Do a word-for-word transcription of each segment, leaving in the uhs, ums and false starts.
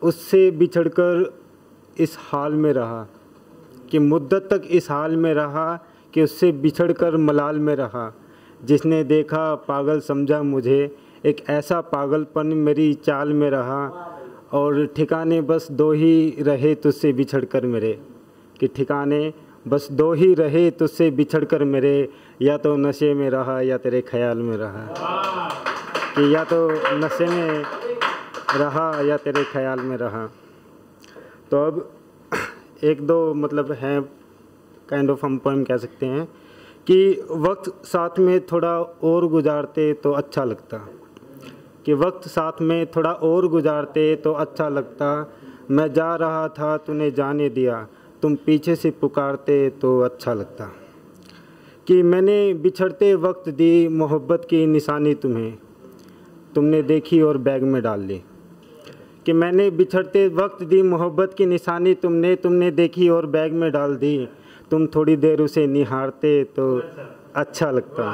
उससे बिछड़कर इस हाल में रहा, कि मुद्दत तक इस हाल में रहा कि उससे बिछड़कर मलाल में रहा। जिसने देखा पागल समझा मुझे, एक ऐसा पागलपन मेरी चाल में रहा। और ठिकाने बस दो ही रहे तुझसे बिछड़कर मेरे, कि ठिकाने बस दो ही रहे तुझसे बिछड़कर मेरे, या तो नशे में रहा या तेरे ख्याल में रहा। कि या तो नशे में रहा या तेरे ख्याल में रहा। तो अब एक दो मतलब हैं काइंड ऑफ हम पोएम कह सकते हैं कि वक्त साथ में थोड़ा और गुजारते तो अच्छा लगता, कि वक्त साथ में थोड़ा और गुजारते तो अच्छा लगता। मैं जा रहा था तूने जाने दिया, तुम पीछे से पुकारते तो अच्छा लगता। कि मैंने बिछड़ते वक्त दी मोहब्बत की निशानी तुम्हें, तुमने देखी और बैग में डाल ली। कि मैंने बिछड़ते वक्त दी मोहब्बत की निशानी तुमने तुमने देखी और बैग में डाल दी। तुम थोड़ी देर उसे निहारते तो अच्छा लगता।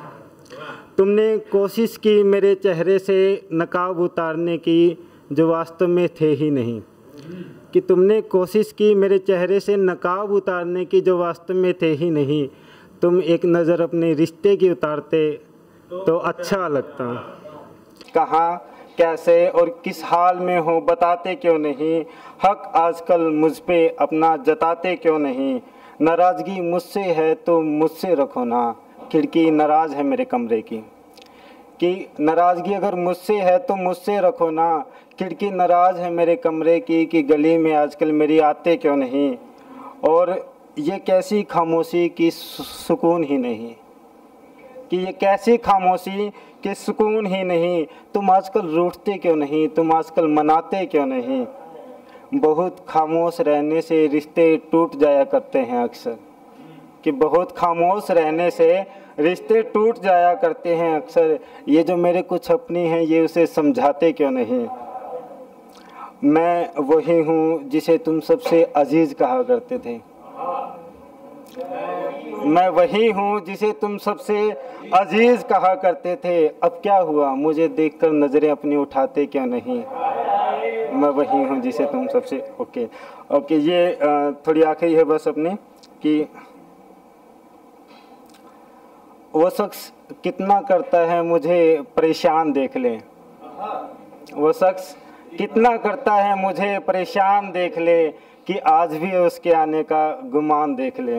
तुमने कोशिश की मेरे चेहरे से नकाब उतारने की, जो वास्तव में थे ही नहीं। कि तुमने कोशिश की मेरे चेहरे से नकाब उतारने की, जो वास्तव में थे ही नहीं। तुम एक नज़र अपने रिश्ते की उतारते तो अच्छा लगता। कहाँ कैसे और किस हाल में हो बताते क्यों नहीं, हक आजकल मुझ पे अपना जताते क्यों नहीं। नाराज़गी मुझसे है तो मुझसे रखो ना, खिड़की नाराज़ है मेरे कमरे की। कि नाराज़गी अगर मुझसे है तो मुझसे रखो ना, खिड़की नाराज़ है मेरे कमरे की। कि गली में आजकल मेरी आते क्यों नहीं, और ये कैसी खामोशी कि सुकून ही नहीं। कि ये कैसी खामोशी कि सुकून ही नहीं। तुम आजकल रूठते क्यों नहीं, तुम आजकल मनाते क्यों नहीं। बहुत खामोश रहने से रिश्ते टूट जाया करते हैं अक्सर। कि बहुत खामोश रहने से रिश्ते टूट जाया करते हैं अक्सर। ये जो मेरे कुछ अपनी हैं ये उसे समझाते क्यों नहीं। मैं वही हूँ जिसे तुम सबसे अजीज़ कहा करते थे। मैं वही हूँ जिसे तुम सबसे अजीज़ कहा करते थे। अब क्या हुआ मुझे देखकर नज़रें अपनी उठाते क्यों नहीं। मैं वही हूँ जिसे तुम सबसे ओके ओके ये थोड़ी आखिरी है बस अपनी। कि वो शख्स कितना करता है मुझे परेशान देख ले, वो शख्स कितना करता है मुझे परेशान देख ले। कि आज भी उसके आने का गुमान देख ले।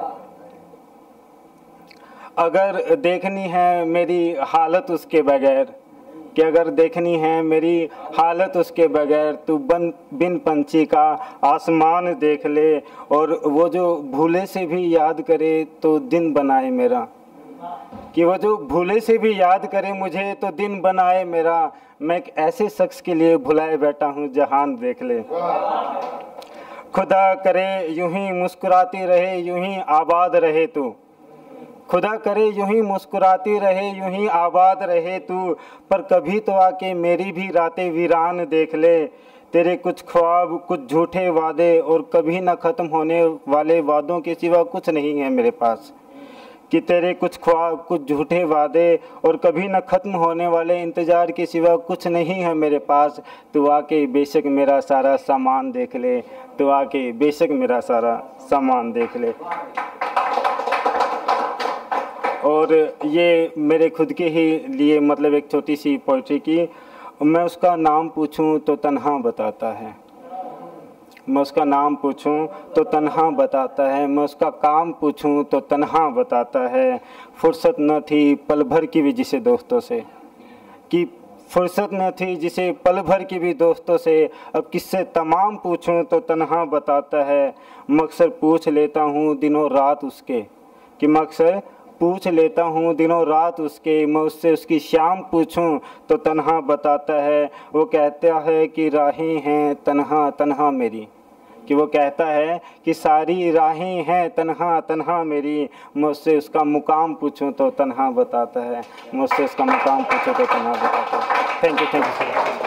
अगर देखनी है मेरी हालत उसके बगैर, कि अगर देखनी है मेरी हालत उसके बगैर, तू बन बिन पंछी का आसमान देख ले। और वो जो भूले से भी याद करे तो दिन बनाए मेरा। कि वो जो भूले से भी याद करे मुझे तो दिन बनाए मेरा। मैं एक ऐसे शख्स के लिए भुलाए बैठा हूँ जहान देख ले। खुदा करे यूं ही मुस्कुराती रहे यूं ही आबाद रहे तू। खुदा करे यूं ही मुस्कुराती रहे यूं ही आबाद रहे तू। पर कभी तो आके मेरी भी रातें वीरान देख ले। तेरे कुछ ख्वाब कुछ झूठे वादे और कभी ना ख़त्म होने वाले वादों के सिवा कुछ नहीं है मेरे पास। कि तेरे कुछ ख्वाब कुछ झूठे वादे और कभी न ख़त्म होने वाले इंतज़ार के सिवा कुछ नहीं है मेरे पास। तू आके बेशक मेरा सारा सामान देख ले, तू आके बेशक मेरा सारा सामान देख ले। और ये मेरे खुद के ही लिए मतलब एक छोटी सी पोइट्री की। मैं उसका नाम पूछूं तो तन्हा बताता है, मैं उसका नाम पूछूं तो तन्हा बताता है। मैं उसका काम पूछूं तो तन्हा बताता है। फुर्सत न थी पल भर की भी जिसे दोस्तों से, कि फुर्सत न थी जिसे पल भर की भी दोस्तों से। अब किससे तमाम पूछूं तो तन्हा बताता है। मकसद पूछ लेता हूँ दिनों रात उसके, कि मकसद पूछ लेता हूँ दिनों रात उसके। मैं उससे उसकी शाम पूछूं तो तन्हा बताता है। वो कहता है कि राहें हैं तन्हा तन्हा मेरी, कि वो कहता है कि सारी राहें हैं तन्हा तन्हा मेरी। मैं उससे उसका मुकाम पूछूं तो तन्हा बताता है, मैं उससे उसका मुकाम पूछूं तो तन्हा बताता है। Thank you thank you sir.